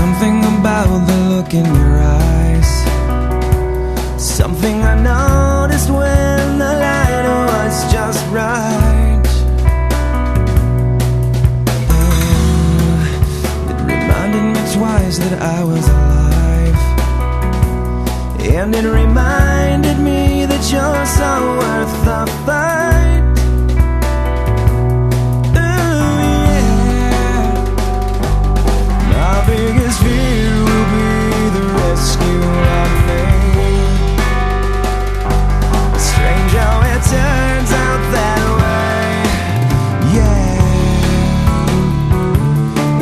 something about the look in your eyes, something I noticed when the light was just right. Oh, it reminded me twice that I was alive, and it reminded me that you're so worth the fight.